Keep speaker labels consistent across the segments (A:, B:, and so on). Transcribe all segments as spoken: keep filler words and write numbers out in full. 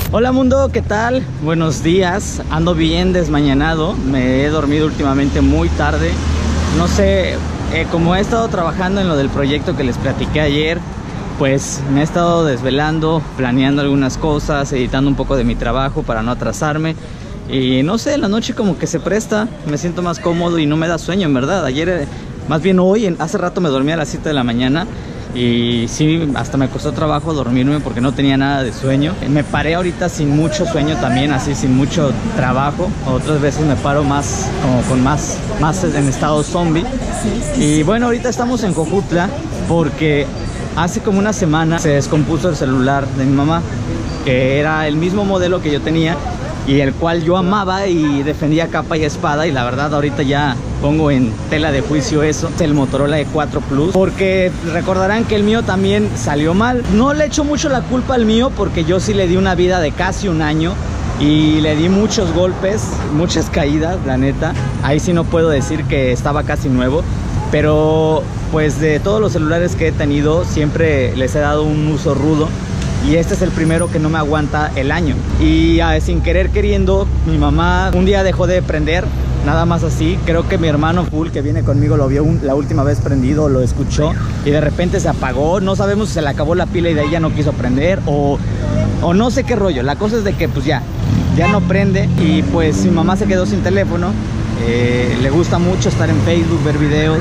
A: Hola mundo, ¿qué tal? Buenos días, ando bien desmañanado, me he dormido últimamente muy tarde. No sé, eh, como he estado trabajando en lo del proyecto que les platiqué ayer, pues me he estado desvelando, planeando algunas cosas, editando un poco de mi trabajo para no atrasarme. Y no sé, la noche como que se presta, me siento más cómodo y no me da sueño en verdad. Ayer, eh, más bien hoy, en, hace rato me dormí a las siete de la mañana. Y sí, hasta me costó trabajo dormirme porque no tenía nada de sueño. Me paré ahorita sin mucho sueño también, así sin mucho trabajo. Otras veces me paro más, como con más, más en estado zombie. Y bueno, ahorita estamos en Jojutla porque hace como una semana se descompuso el celular de mi mamá, que era el mismo modelo que yo tenía y el cual yo amaba y defendía capa y espada, y la verdad ahorita ya pongo en tela de juicio eso, el Motorola E cuatro Plus, porque recordarán que el mío también salió mal. No le echo mucho la culpa al mío porque yo sí le di una vida de casi un año y le di muchos golpes, muchas caídas, la neta. Ahí sí no puedo decir que estaba casi nuevo, pero pues de todos los celulares que he tenido siempre les he dado un uso rudo. Y este es el primero que no me aguanta el año. Y uh, sin querer queriendo, mi mamá un día dejó de prender, nada más así. Creo que mi hermano Full, que viene conmigo, lo vio un, la última vez prendido, lo escuchó y de repente se apagó. No sabemos si se le acabó la pila y de ahí ya no quiso prender o, o no sé qué rollo. La cosa es de que pues ya, ya no prende. Y pues mi mamá se quedó sin teléfono. Eh, le gusta mucho estar en Facebook, ver videos.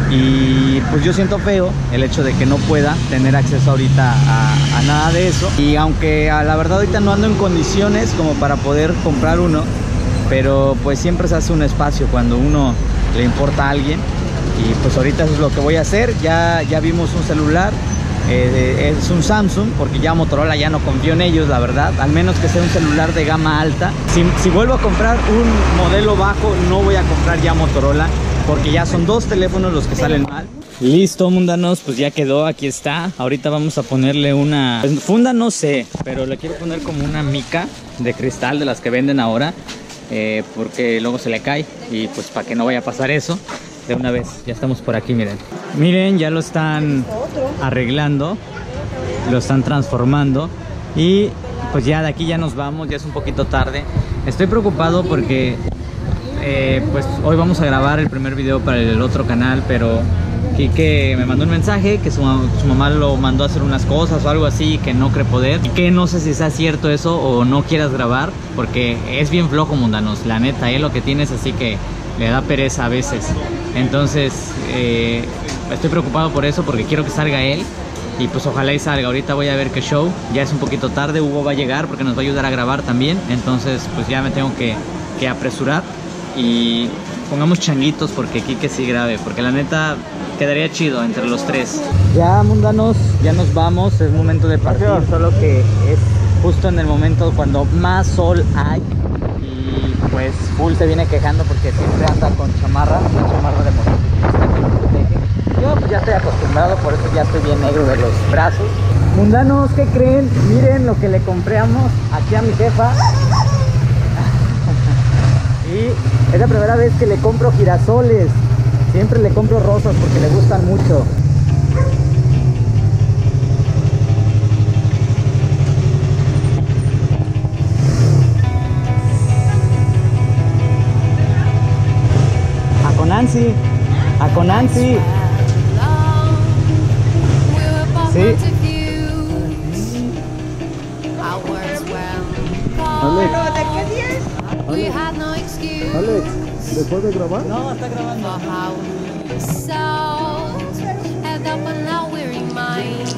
A: Y pues yo siento feo el hecho de que no pueda tener acceso ahorita a, a nada de eso. Y aunque a la verdad ahorita no ando en condiciones como para poder comprar uno, pero pues siempre se hace un espacio cuando uno le importa a alguien. Y pues ahorita eso es lo que voy a hacer. Ya, ya vimos un celular, eh, es un Samsung, porque ya Motorola ya no confío en ellos, la verdad. Al menos que sea un celular de gama alta. Si, si vuelvo a comprar un modelo bajo, no voy a comprar ya Motorola, porque ya son dos teléfonos los que salen mal. Listo, mundanos, pues ya quedó, aquí está. Ahorita vamos a ponerle una... pues, funda no sé, pero le quiero poner como una mica de cristal de las que venden ahora, eh, porque luego se le cae y pues para que no vaya a pasar eso. De una vez, ya estamos por aquí, miren. Miren, ya lo están arreglando, lo están transformando y pues ya de aquí ya nos vamos, ya es un poquito tarde. Estoy preocupado porque... Eh, pues hoy vamos a grabar el primer video para el otro canal, pero Kike me mandó un mensaje que su, su mamá lo mandó a hacer unas cosas o algo así, que no cree poder, y que no sé si sea cierto eso o no quieras grabar, porque es bien flojo, mundanos, la neta, él lo que tiene es así que le da pereza a veces. Entonces eh, estoy preocupado por eso, porque quiero que salga él y pues ojalá y salga. Ahorita voy a ver qué show, ya es un poquito tarde, Hugo va a llegar porque nos va a ayudar a grabar también, entonces pues ya me tengo que, que apresurar. Y pongamos changuitos porque Kike sí grabe, porque la neta quedaría chido entre los tres. Ya, mundanos, ya nos vamos, es momento de partir, solo que es justo en el momento cuando más sol hay. Y pues Full se viene quejando porque siempre anda con chamarra, una chamarra de motociclista. Yo pues ya estoy acostumbrado, por eso ya estoy bien negro de los brazos. Mundanos, ¿qué creen? Miren lo que le compramos aquí a mi jefa. Y es la primera vez que le compro girasoles. Siempre le compro rosas porque le gustan mucho. A con Nancy. A con Nancy. Sí.
B: Alex. ¿De qué día es?
C: We had no excuse.
D: Alex, ¿después de grabar?
A: No, está grabando.
C: For how we so head up and now we're in mind.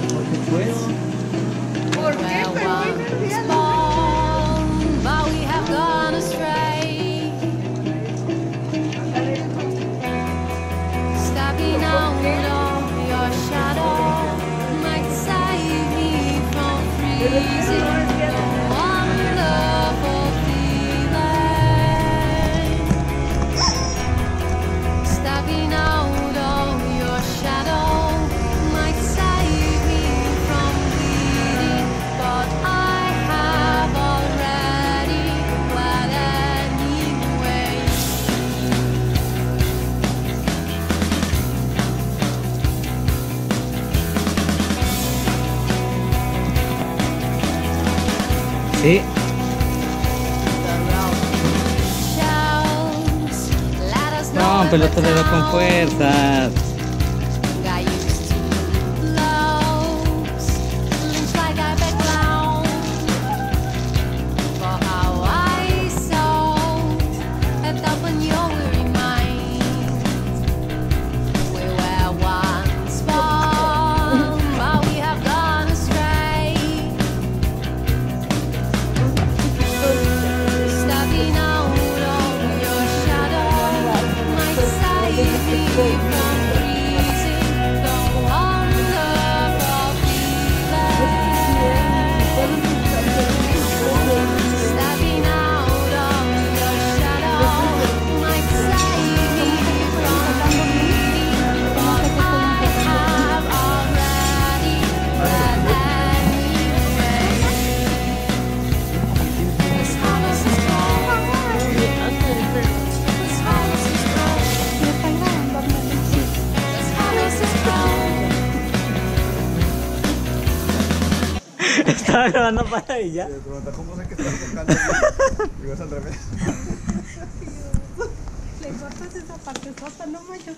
B: ¿Por qué?
C: Where
B: Pero muy
C: once
B: nerviosa.
C: born, but we have gone astray. Stepping out of your shadow might save me from freezing. Wonderful feeling. Stepping out of your
A: Sí. No, pelota le da con fuerzas. Estaba grabando para ella.
D: ¿Cómo sé que estás tocando? Digo, es al revés.
B: Le cortas esa parte sota, no manches.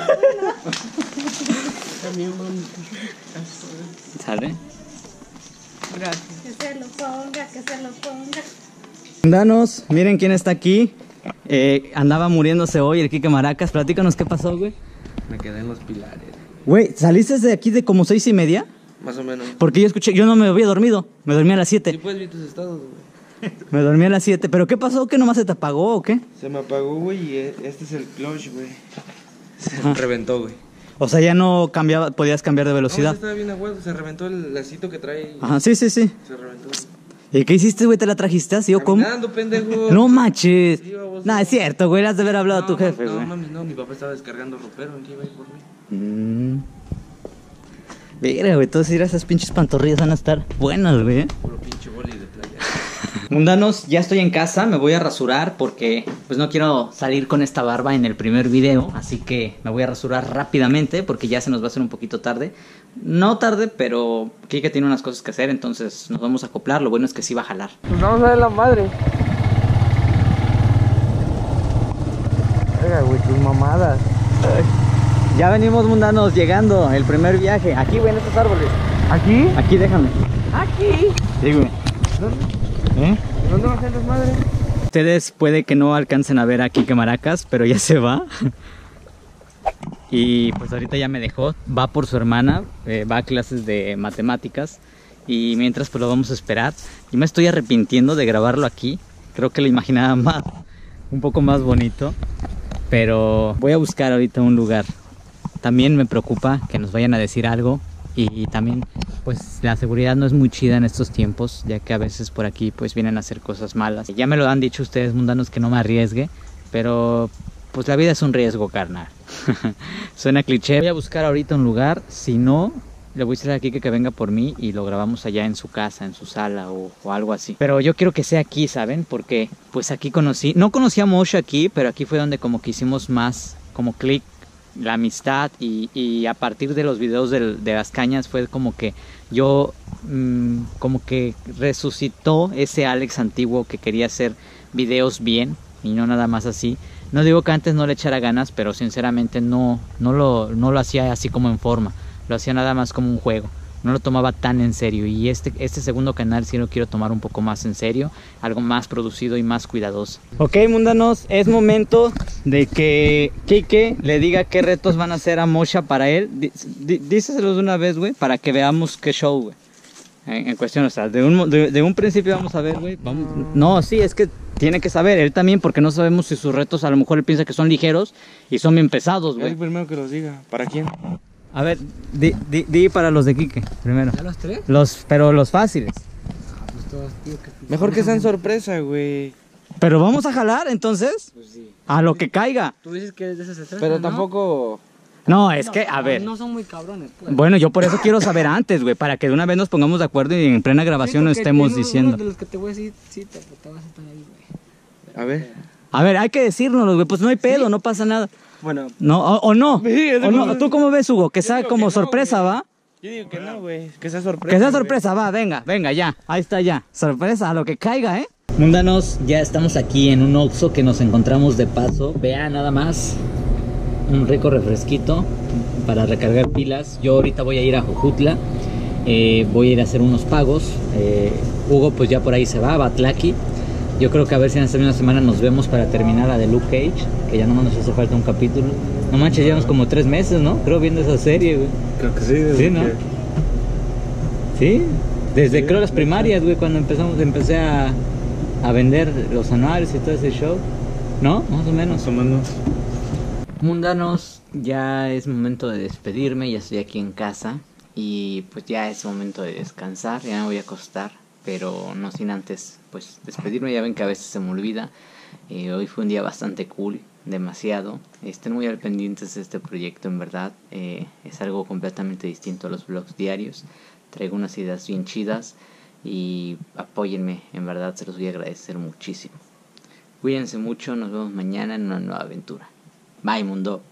A: ¿Sale?
B: Gracias. Que se lo ponga, que se lo ponga.
A: Danos, miren quién está aquí. Eh, andaba muriéndose hoy el Quique Maracas. Platícanos qué pasó, güey.
E: Me quedé en los pilares.
A: Güey, ¿saliste de aquí de como seis y media?
E: Más o menos.
A: Porque yo escuché, yo no me había dormido. Me dormí a las
E: Sí,
A: siete.
E: puedes ver tus estados, güey.
A: Me dormí a las siete. ¿Pero qué pasó? ¿Que nomás se te apagó o qué?
E: Se me apagó, güey, y e- este es el clutch, güey. Se
A: Ajá.
E: reventó, güey.
A: O sea, ya no cambiaba, podías cambiar de
E: No,
A: velocidad.
E: ya estaba bien a huevo. Se reventó el lacito que trae.
A: Ajá, sí, sí, sí.
E: Se reventó.
A: ¿Y qué hiciste, güey? ¿Te la trajiste así o cómo?
E: Caminando, pendejo.
A: No manches.
E: Sí, baboso.
A: No, es cierto, güey. Le has de haber hablado
E: No,
A: a tu jefe,
E: no,
A: güey.
E: No, mami, no. Mi papá estaba descargando ropero. ¿En qué iba a ir por mí?
A: Mm. Mira, güey, todas esas pinches pantorrillas van a estar buenas, güey.
E: Puro pinche boli de playa.
A: Mundanos, ya estoy en casa, me voy a rasurar porque pues no quiero salir con esta barba en el primer video, así que me voy a rasurar rápidamente porque ya se nos va a hacer un poquito tarde. No tarde, pero Kike tiene unas cosas que hacer, entonces nos vamos a acoplar. Lo bueno es que sí va a jalar.
E: Pues vamos a ver la madre. Oiga, güey, tus mamadas.
A: Ya venimos, mundanos, llegando, el primer viaje. Aquí, güey, en estos árboles.
E: ¿Aquí?
A: Aquí, déjame.
E: ¿Aquí?
A: Sí, güey.
E: ¿Dónde?
A: ¿Eh?
E: ¿Dónde va a ser las madres?
A: Ustedes puede que no alcancen a ver a Quique Maracas, pero ya se va. Y pues ahorita ya me dejó, va por su hermana, eh, va a clases de matemáticas. Y mientras pues lo vamos a esperar. Y me estoy arrepintiendo de grabarlo aquí. Creo que lo imaginaba más, un poco más bonito. Pero voy a buscar ahorita un lugar. También me preocupa que nos vayan a decir algo. Y también pues la seguridad no es muy chida en estos tiempos, ya que a veces por aquí pues vienen a hacer cosas malas. Ya me lo han dicho ustedes, mundanos, que no me arriesgue, pero pues la vida es un riesgo, carnal. Suena cliché. Voy a buscar ahorita un lugar, si no le voy a decir a Kike que venga por mí y lo grabamos allá en su casa, en su sala o, o algo así. Pero yo quiero que sea aquí, ¿saben? Porque pues aquí conocí, no conocí a Moshe aquí, pero aquí fue donde como que hicimos más como click la amistad y, y a partir de los videos del, de las cañas fue como que yo mmm, como que resucitó ese Alex antiguo que quería hacer videos bien y no nada más así. No digo que antes no le echara ganas, pero sinceramente no, no, lo, no lo hacía así como en forma, lo hacía nada más como un juego. No lo tomaba tan en serio y este, este segundo canal sí lo quiero tomar un poco más en serio, algo más producido y más cuidadoso. Ok, mundanos, es momento de que Kike le diga qué retos van a hacer a Moshe para él. Díceselos de una vez, güey, para que veamos qué show, güey. En, en cuestión, o sea, de un, de, de un principio vamos a ver, güey. No, sí, es que tiene que saber, él también, porque no sabemos si sus retos a lo mejor él piensa que son ligeros y son bien pesados, güey.
E: El primero que los diga. ¿Para quién?
A: A ver, di, di, di para los de Kike, primero.
F: ¿Ya los tres?
A: Los, pero los fáciles.
F: Pues todos, tío, que...
E: Mejor que sean sorpresa, güey.
A: Pero vamos a jalar, entonces,
F: Pues sí.
A: a lo que caiga.
F: Tú dices que de eso se trata,
E: Pero
F: ¿no?
E: tampoco...
A: No, es que, a ver.
F: No son muy cabrones, pues.
A: Bueno, yo por eso quiero saber antes, güey, para que de una vez nos pongamos de acuerdo y en plena grabación no
F: Sí, porque
A: estemos
F: uno-
A: diciendo.
F: uno de los que te voy a decir, sí, te, te vas a estar ahí, güey.
E: A ver.
A: A ver, hay que decírnoslo, güey, pues no hay pedo, no pasa nada.
E: Bueno.
A: No, o, o no.
E: Sí, eso
A: O no.
E: no-
A: ¿Tú cómo ves, Hugo? Que sea
E: digo
A: como
E: que no,
A: sorpresa,
E: güey.
A: ¿va?
E: Yo digo que no, güey. Que sea sorpresa.
A: Que sea
E: güey.
A: sorpresa, va, venga, venga, ya. Ahí está ya. Sorpresa, a lo que caiga, ¿eh? Mundanos, ya estamos aquí en un Oxxo que nos encontramos de paso. Vean nada más. Un rico refresquito para recargar pilas. Yo ahorita voy a ir a Jojutla. Eh, voy a ir a hacer unos pagos. Eh, Hugo pues ya por ahí se va, Batlaki. Yo creo que a ver si en esta misma semana nos vemos para terminar la de Luke Cage. Que ya nomás nos hace falta un capítulo. No manches, llevamos como tres meses, ¿no? Creo viendo esa serie, güey.
E: Creo que sí, desde
A: Sí, ¿no?
E: que-
A: Sí, desde
E: Sí,
A: creo las
E: de
A: primarias, güey, cuando empezamos, empecé a, a vender los anuarios y todo ese show. ¿No? Más o menos.
E: Más o menos.
A: Mundanos, ya es momento de despedirme, ya estoy aquí en casa y pues ya es momento de descansar, ya me voy a acostar, pero no sin antes pues despedirme, ya ven que a veces se me olvida. Eh, hoy fue un día bastante cool, demasiado. Estén muy al pendientes de este proyecto, en verdad. Eh, es algo completamente distinto a los vlogs diarios. Traigo unas ideas bien chidas y apóyenme, en verdad se los voy a agradecer muchísimo. Cuídense mucho, nos vemos mañana en una nueva aventura. Bye, mundo.